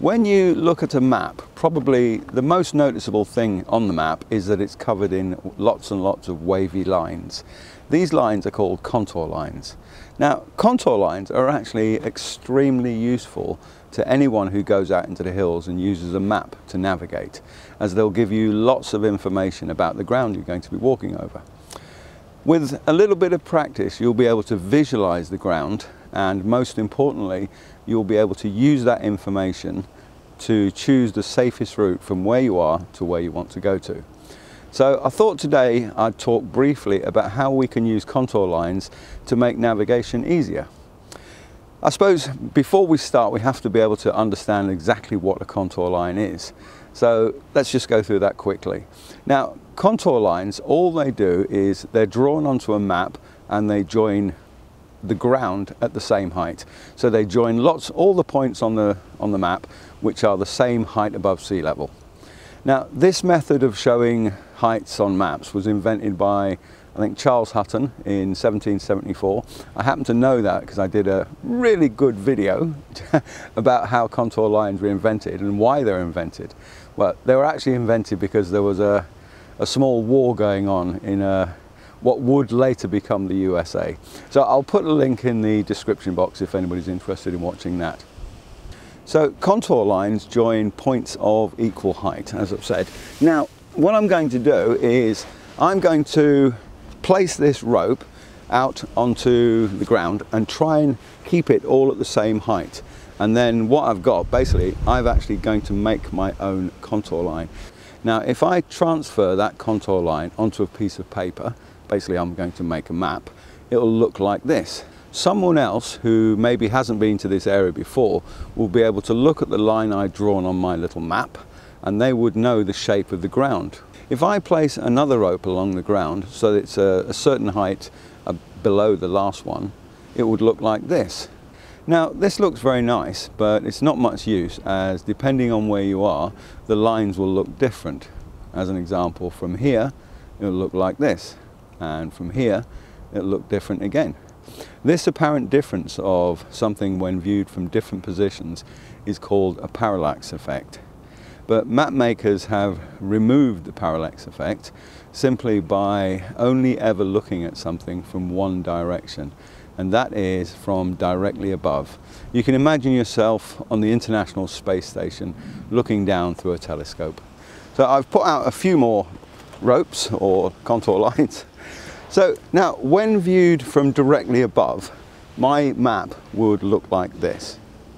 When you look at a map, probably the most noticeable thing on the map is that it's covered in lots and lots of wavy lines. These lines are called contour lines. Now, contour lines are actually extremely useful to anyone who goes out into the hills and uses a map to navigate, as they'll give you lots of information about the ground you're going to be walking over. With a little bit of practice, you'll be able to visualize the ground, and most importantly, you'll be able to use that information to choose the safest route from where you are to where you want to go to. So I thought today I'd talk briefly about how we can use contour lines to make navigation easier. I suppose before we start, we have to be able to understand exactly what a contour line is. So let's just go through that quickly. Now, contour lines, all they do is they're drawn onto a map and they join the ground at the same height. So they join all the points on the map which are the same height above sea level. Now, this method of showing heights on maps was invented by, I think, Charles Hutton in 1774. I happen to know that because I did a really good video about how contour lines were invented and why they're invented. Well, they were actually invented because there was a small war going on in what would later become the USA. So I'll put a link in the description box if anybody's interested in watching that. So contour lines join points of equal height, as I've said. Now, what I'm going to do is I'm going to place this rope out onto the ground and try and keep it all at the same height. And then what I've got, basically, I'm actually going to make my own contour line. Now, if I transfer that contour line onto a piece of paper, basically I'm going to make a map, it'll look like this. Someone else who maybe hasn't been to this area before will be able to look at the line I've drawn on my little map and they would know the shape of the ground. If I place another rope along the ground so that it's a certain height below the last one, it would look like this. Now, this looks very nice, but it's not much use, as depending on where you are, the lines will look different. As an example, from here, it'll look like this, and from here, it'll look different again. This apparent difference of something when viewed from different positions is called a parallax effect. But map makers have removed the parallax effect simply by only ever looking at something from one direction, and that is from directly above. You can imagine yourself on the International Space Station looking down through a telescope. So I've put out a few more ropes or contour lines. So now, when viewed from directly above, my map would look like this.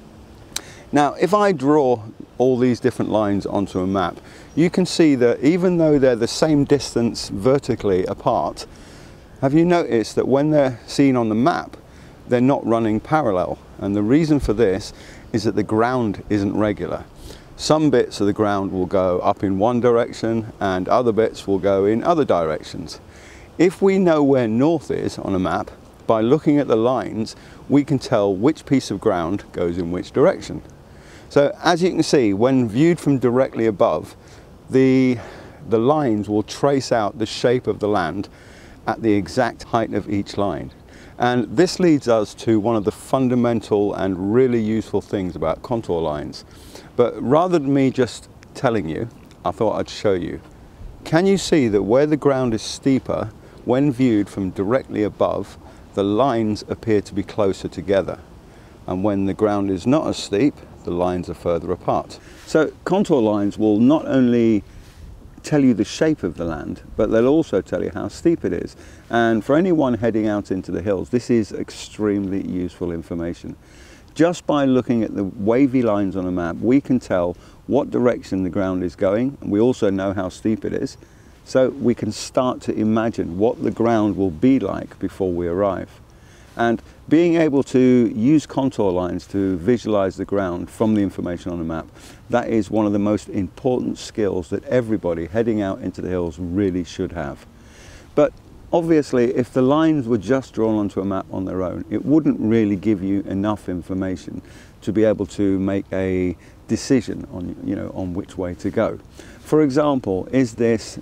Now, if I draw all these different lines onto a map, you can see that even though they're the same distance vertically apart, have you noticed that when they're seen on the map, they're not running parallel? And the reason for this is that the ground isn't regular. Some bits of the ground will go up in one direction and other bits will go in other directions. If we know where north is on a map, by looking at the lines, we can tell which piece of ground goes in which direction. So as you can see, when viewed from directly above, the lines will trace out the shape of the land at the exact height of each line. And this leads us to one of the fundamental and really useful things about contour lines. But rather than me just telling you, I thought I'd show you. Can you see that where the ground is steeper, when viewed from directly above, the lines appear to be closer together? And when the ground is not as steep, the lines are further apart. So contour lines will not only tell you the shape of the land, but they'll also tell you how steep it is. And for anyone heading out into the hills, this is extremely useful information. Just by looking at the wavy lines on a map, we can tell what direction the ground is going, and we also know how steep it is. So we can start to imagine what the ground will be like before we arrive. And being able to use contour lines to visualize the ground from the information on the map, that is one of the most important skills that everybody heading out into the hills really should have. But obviously, if the lines were just drawn onto a map on their own, it wouldn't really give you enough information to be able to make a decision on which way to go. For example, is this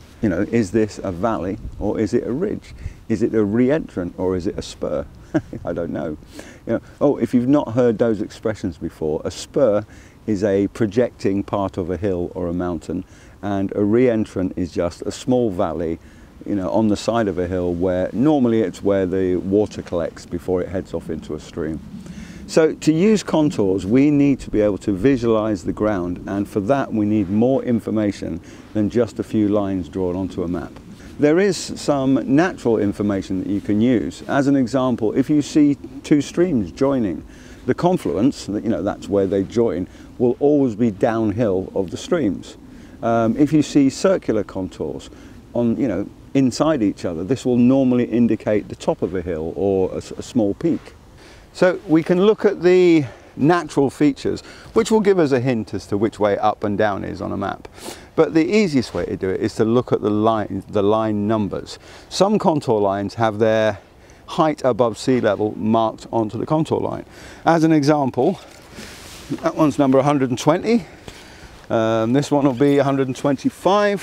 a valley or is it a ridge? Is it a re-entrant or is it a spur? I don't know. If you've not heard those expressions before, a spur is a projecting part of a hill or a mountain, and a re-entrant is just a small valley, you know, on the side of a hill where normally it's where the water collects before it heads off into a stream. So to use contours, we need to be able to visualize the ground, and for that we need more information than just a few lines drawn onto a map. There is some natural information that you can use. As an example, if you see two streams joining, the confluence, you know, that's where they join, will always be downhill of the streams. If you see circular contours on, you know, inside each other, this will normally indicate the top of a hill or a small peak. So we can look at the natural features, which will give us a hint as to which way up and down is on a map. But the easiest way to do it is to look at the line numbers. Some contour lines have their height above sea level marked onto the contour line. As an example, that one's number 120. This one will be 125,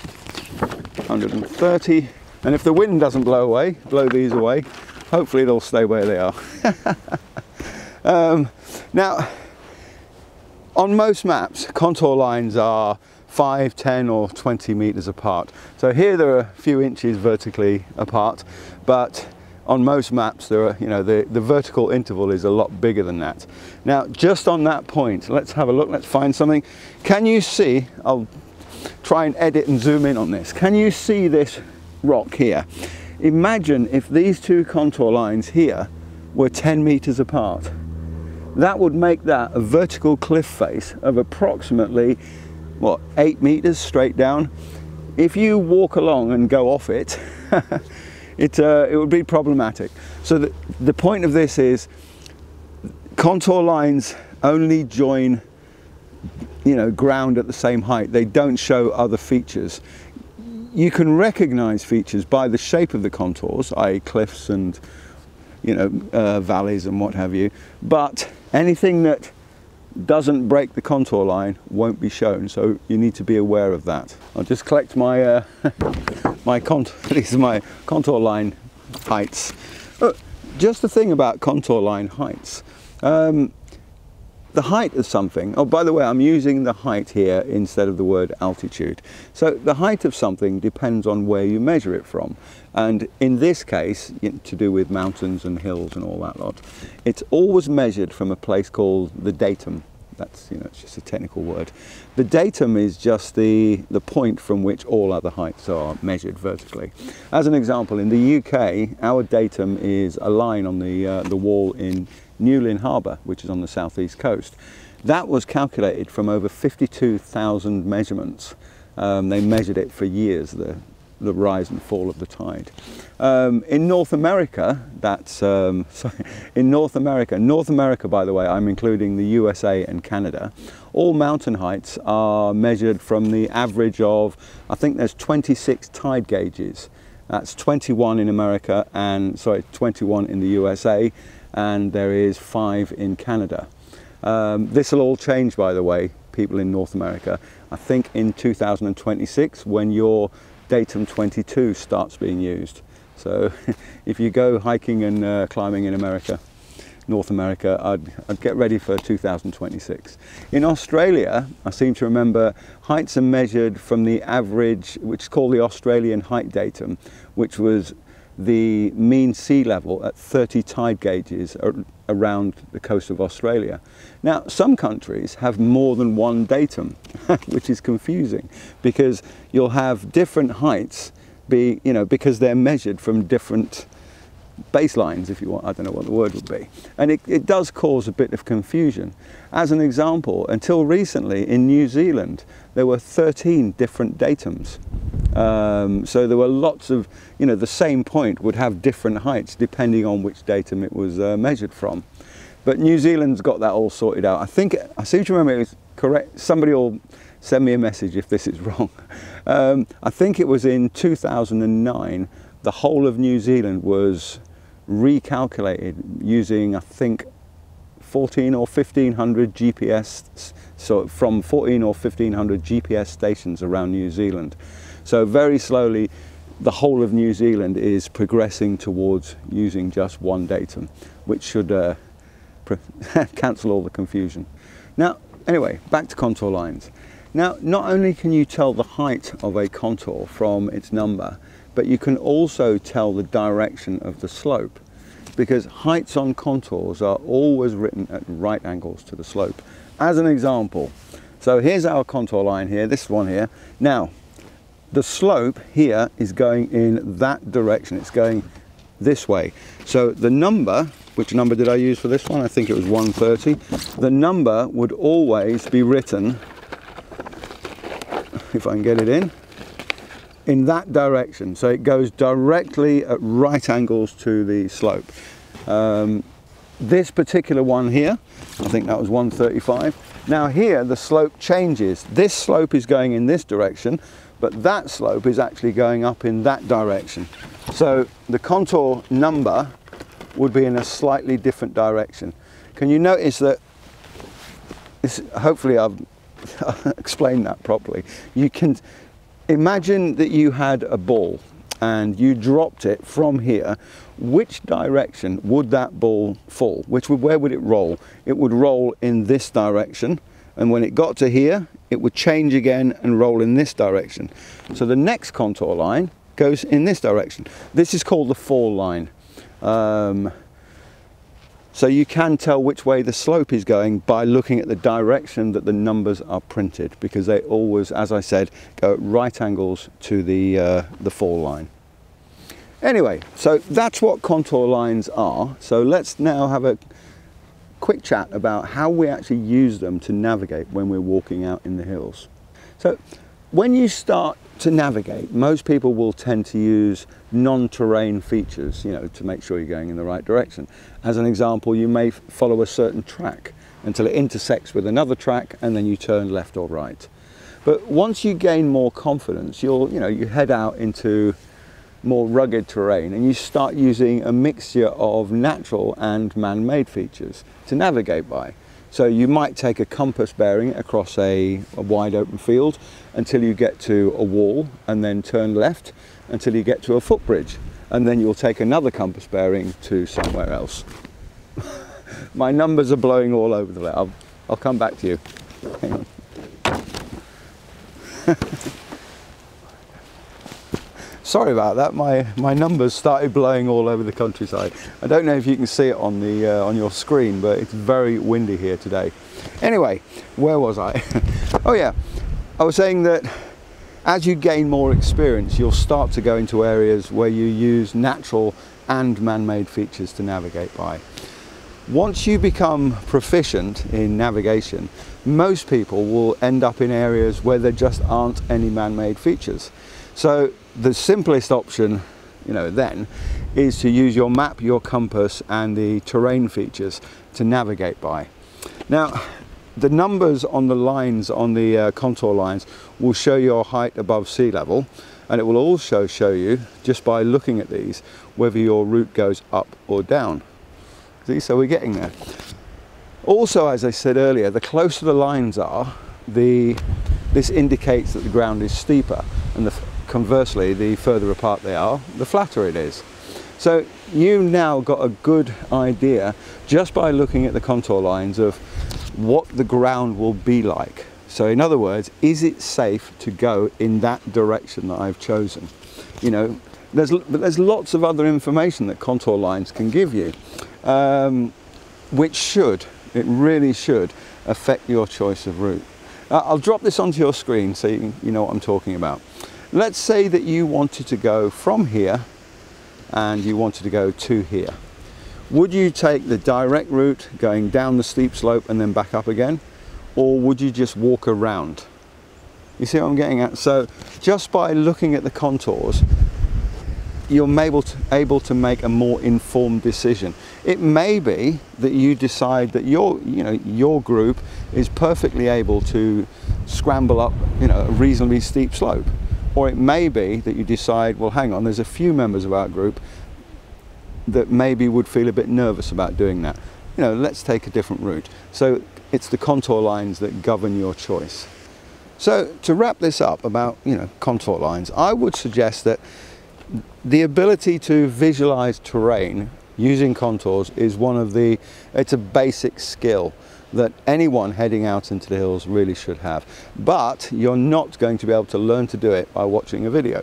130, and if the wind doesn't blow these away, hopefully they'll stay where they are. Now, on most maps, contour lines are 5, 10 or 20 meters apart. So here there are a few inches vertically apart, but on most maps there are, you know, the vertical interval is a lot bigger than that. Now, just on that point, let's have a look, let's find something. Can you see, I'll try and edit and zoom in on this. Can you see this rock here? Imagine if these two contour lines here were 10 meters apart. That would make that a vertical cliff face of approximately, what, 8 meters straight down. If you walk along and go off it, it would be problematic. So the point of this is contour lines only join, you know, ground at the same height. They don't show other features. You can recognize features by the shape of the contours, i.e. cliffs and, you know, valleys and what have you, but anything that doesn't break the contour line won't be shown, so you need to be aware of that. I'll just collect my these are my contour line heights. Just the thing about contour line heights, the height of something, oh, by the way, I'm using the height here instead of the word altitude. So the height of something depends on where you measure it from. And in this case, to do with mountains and hills and all that lot, it's always measured from a place called the datum. That's, you know, it's just a technical word. The datum is just the point from which all other heights are measured vertically. As an example, in the UK, our datum is a line on the wall in Newlyn Harbour, which is on the southeast coast. That was calculated from over 52,000 measurements. They measured it for years, the rise and fall of the tide. In North America, North America, by the way, I'm including the USA and Canada, all mountain heights are measured from the average of, I think there's 26 tide gauges. That's 21 in America and, 21 in the USA, and there is 5 in Canada. This will all change, by the way, people in North America. I think in 2026, when your datum 22 starts being used. So if you go hiking and climbing in America, North America, I'd get ready for 2026. In Australia, I seem to remember heights are measured from the average, which is called the Australian height datum, which was the mean sea level at 30 tide gauges around the coast of Australia. Now, some countries have more than one datum, which is confusing because you'll have different heights because they're measured from different baselines, if you want. I don't know what the word would be. And it does cause a bit of confusion. As an example, until recently in New Zealand, there were 13 different datums. So there were lots of, the same point would have different heights depending on which datum it was measured from. But New Zealand's got that all sorted out. I seem to remember it was correct. Somebody will send me a message if this is wrong. I think it was in 2009, the whole of New Zealand was recalculated using, I think, 14 or 1500 GPS, so from 14 or 1500 GPS stations around New Zealand. So very slowly, the whole of New Zealand is progressing towards using just one datum, which should cancel all the confusion. Now, anyway, back to contour lines. Now, not only can you tell the height of a contour from its number, but you can also tell the direction of the slope, because heights on contours are always written at right angles to the slope. As an example, so here's our contour line here, this one here. Now, the slope here is going in that direction, it's going this way. So the number, which number did I use for this one? I think it was 130. The number would always be written, if I can get it in that direction. So it goes directly at right angles to the slope. This particular one here, I think that was 135. Now here the slope changes. This slope is going in this direction, but that slope is actually going up in that direction. So the contour number would be in a slightly different direction. Can you notice that, hopefully I've explained that properly. You can imagine that you had a ball and you dropped it from here. Which direction would that ball fall? Where would it roll? It would roll in this direction, and when it got to here, it would change again and roll in this direction. So the next contour line goes in this direction. This is called the fall line. So you can tell which way the slope is going by looking at the direction that the numbers are printed, because they always, as I said, go at right angles to the fall line. Anyway, so that's what contour lines are. So let's now have a quick chat about how we actually use them to navigate when we're walking out in the hills. So when you start to navigate, most people will tend to use non-terrain features, you know, to make sure you're going in the right direction. As an example, you may follow a certain track until it intersects with another track, and then you turn left or right. But once you gain more confidence, you head out into more rugged terrain, and you start using a mixture of natural and man-made features to navigate by. So you might take a compass bearing across a wide open field until you get to a wall, and then turn left until you get to a footbridge, and then you'll take another compass bearing to somewhere else. My numbers are blowing all over the place. I'll come back to you. Hang on. Sorry about that, my numbers started blowing all over the countryside. I don't know if you can see it on your screen, but it's very windy here today. Anyway, where was I? Oh yeah, I was saying that as you gain more experience, you'll start to go into areas where you use natural and man-made features to navigate by. Once you become proficient in navigation, most people will end up in areas where there just aren't any man-made features. So the simplest option, then, is to use your map, your compass, and the terrain features to navigate by. Now, the numbers on the lines, on the contour lines, will show your height above sea level, and it will also show you, just by looking at these, whether your route goes up or down. See, so we're getting there. Also, as I said earlier, the closer the lines are, this indicates that the ground is steeper, and conversely, the further apart they are, the flatter it is. So you now got a good idea just by looking at the contour lines of what the ground will be like. So in other words, is it safe to go in that direction that I've chosen? There's lots of other information that contour lines can give you, which it really should affect your choice of route. I'll drop this onto your screen so you know what I'm talking about. Let's say that you wanted to go from here and you wanted to go to here. Would you take the direct route going down the steep slope and then back up again? Or would you just walk around? You see what I'm getting at? So just by looking at the contours, you're able to make a more informed decision. It may be that you decide that your group is perfectly able to scramble up a reasonably steep slope. Or it may be that you decide, well, hang on, there's a few members of our group that maybe would feel a bit nervous about doing that. Let's take a different route. So it's the contour lines that govern your choice. So to wrap this up about, contour lines, I would suggest that the ability to visualize terrain using contours is it's a basic skill. that anyone heading out into the hills really should have. But you're not going to be able to learn to do it by watching a video.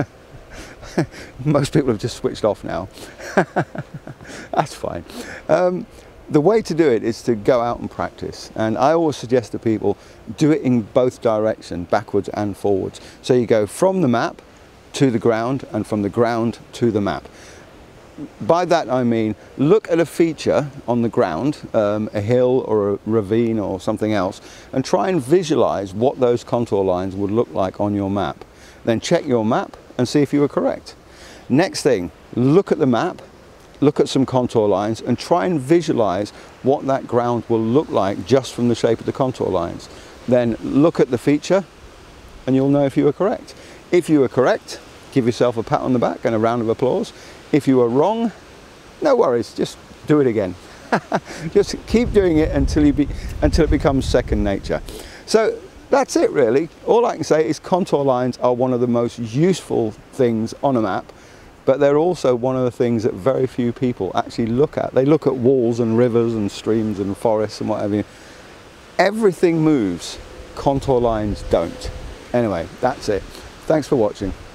Most people have just switched off now. That's fine. The way to do it is to go out and practice, and I always suggest to people do it in both directions, backwards and forwards. So you go from the map to the ground and from the ground to the map. By that I mean look at a feature on the ground, a hill or a ravine or something else, and try and visualize what those contour lines would look like on your map. Then check your map and see if you were correct. Next thing, look at the map, look at some contour lines and try and visualize what that ground will look like just from the shape of the contour lines. Then look at the feature and you'll know if you were correct. If you were correct, give yourself a pat on the back and a round of applause. If you were wrong, no worries, just do it again. Just keep doing it until it becomes second nature. So that's it really. All I can say is contour lines are one of the most useful things on a map, but they're also one of the things that very few people actually look at. They look at walls and rivers and streams and forests and whatever. Everything moves, contour lines don't. Anyway, that's it. Thanks for watching.